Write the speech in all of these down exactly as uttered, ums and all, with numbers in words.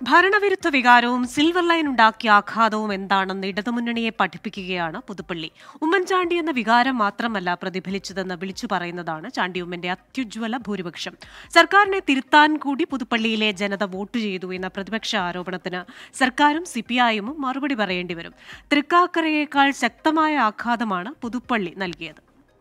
ഭരണവിരുദ്ധ വികാരവും silver line ഉണ്ടാക്കിയ ആഘാതവും എന്താണെന്ന് ഇടതുമുന്നണിയെ പഠിപ്പിക്കുകയാണ് പുതുപ്പള്ളി. ഉമ്മൻചാണ്ടി എന്ന വികാരം മാത്രമല്ല പ്രതിഫലിച്ചതെന്ന് വിളിച്ചു പറയുന്നതാണ് ചാണ്ടിയുമ്മന്റെ അത്യുജ്വല ഭൂരിപക്ഷം. സർക്കാരിനെ തിരുത്താൻ കൂടി പുതുപ്പള്ളിയിലെ ജനത വോട്ട് ചെയ്തു എന്ന പ്രതിപക്ഷ ആരോപണത്തിന് സർക്കാരും സിപിഐഎമ്മും മറുപടി പറയേണ്ടി വരും. തൃക്കാക്കരയേക്കാൾ ശക്തമായ ആഘാതമാണ് പുതുപ്പള്ളി നൽകിയത്.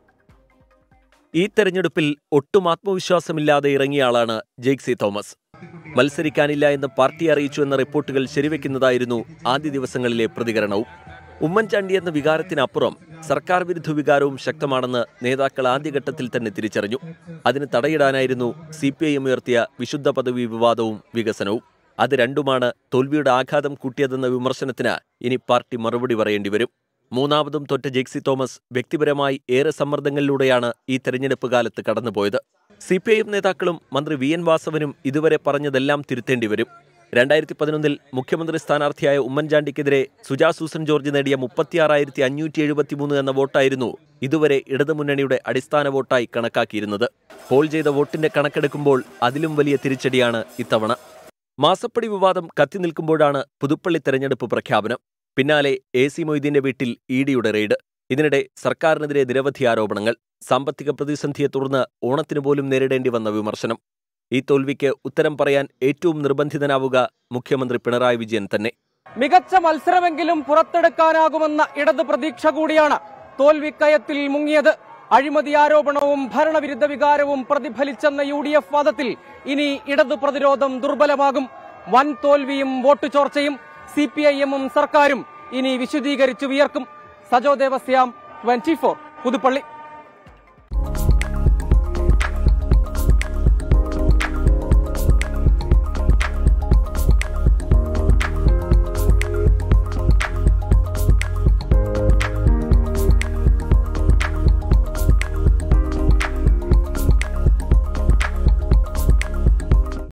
ഈ തെരഞ്ഞെടുപ്പിൽ ഒട്ടും ആത്മവിശ്വാസമില്ലാതെ ഇറങ്ങിയ ആളാണ് ജെയ്ക്സി തോമസ്. മത്സരിക്കാനില്ല എന്ന് പാർട്ടി അറിയിച്ചു എന്ന റിപ്പോർട്ടുകൾ ശരിവെക്കുന്നതായിരുന്നു ആദ്യ ദിവസങ്ങളിലെ പ്രതികരണവും. ഉമ്മൻചാണ്ടി എന്ന വികാരത്തിനപ്പുറം സർക്കാർ വിരുദ്ധ വികാരവും ശക്തമാണെന്ന് നേതാക്കൾ ആദ്യഘട്ടത്തിൽ തന്നെ തിരിച്ചറിഞ്ഞു. അതിന് തടയിടാനായിരുന്നു സി പി ഐ എം ഉയർത്തിയ വിശുദ്ധ പദവി വിവാദവും വികസനവും. അത് രണ്ടുമാണ് തോൽവിയുടെ ആഘാതം കൂട്ടിയതെന്ന വിമർശനത്തിന് ഇനി പാർട്ടി മറുപടി പറയേണ്ടി വരും. മൂന്നാമതും തൊറ്റ ജെയ്ക്സി തോമസ് വ്യക്തിപരമായി ഏറെ സമ്മർദ്ദങ്ങളിലൂടെയാണ് ഈ തെരഞ്ഞെടുപ്പ് കാലത്ത് കടന്നുപോയത്. സി പി ഐ എം നേതാക്കളും മന്ത്രി വി എൻ വാസവനും ഇതുവരെ പറഞ്ഞതെല്ലാം തിരുത്തേണ്ടി വരും. രണ്ടായിരത്തി പതിനൊന്നിൽ മുഖ്യമന്ത്രി സ്ഥാനാർത്ഥിയായ ഉമ്മൻചാണ്ടിക്കെതിരെ സുജാ സൂസൻ ജോർജ് നേടിയ മുപ്പത്തിയാറായിരത്തി അഞ്ഞൂറ്റി എഴുപത്തി മൂന്ന് എന്ന വോട്ടായിരുന്നു ഇതുവരെ ഇടതുമുന്നണിയുടെ അടിസ്ഥാന വോട്ടായി കണക്കാക്കിയിരുന്നത്. പോൾ ചെയ്ത വോട്ടിന്റെ കണക്കെടുക്കുമ്പോൾ അതിലും വലിയ തിരിച്ചടിയാണ് ഇത്തവണ. മാസപ്പടി വിവാദം കത്തി നിൽക്കുമ്പോഴാണ് പുതുപ്പള്ളി തെരഞ്ഞെടുപ്പ് പ്രഖ്യാപനം. പിന്നാലെ എ സി മൊയ്തീന്റെ വീട്ടിൽ ഇ ഡിയുടെ റെയ്ഡ്. ഇതിനിടെ സർക്കാരിനെതിരെ നിരവധി ആരോപണങ്ങൾ. സാമ്പത്തിക പ്രതിസന്ധിയെ തുടർന്ന് ഓണത്തിന് പോലും നേരിടേണ്ടി വന്ന വിമർശനം. ഈ തോൽവിക്ക് ഉത്തരം പറയാൻ ഏറ്റവും നിർബന്ധിതനാവുക മുഖ്യമന്ത്രി പിണറായി വിജയൻ തന്നെ. മികച്ച മത്സരമെങ്കിലും പുറത്തെടുക്കാനാകുമെന്ന ഇടത് പ്രതീക്ഷ കൂടിയാണ് തോൽവിക്കയത്തിൽ മുങ്ങിയത്. അഴിമതി ആരോപണവും ഭരണവിരുദ്ധ വികാരവും പ്രതിഫലിച്ചെന്ന യു ഡി എഫ് വാദത്തിൽ ഇനി ഇടതു പ്രതിരോധം ദുർബലമാകും. വൻ തോൽവിയും വോട്ട് ചോർച്ചയും സി പി ഐ എമ്മും സർക്കാരും ഇനി വിശദീകരിച്ചു വിയർക്കും. Sajo Devasyam, twenty four, Puthuppally.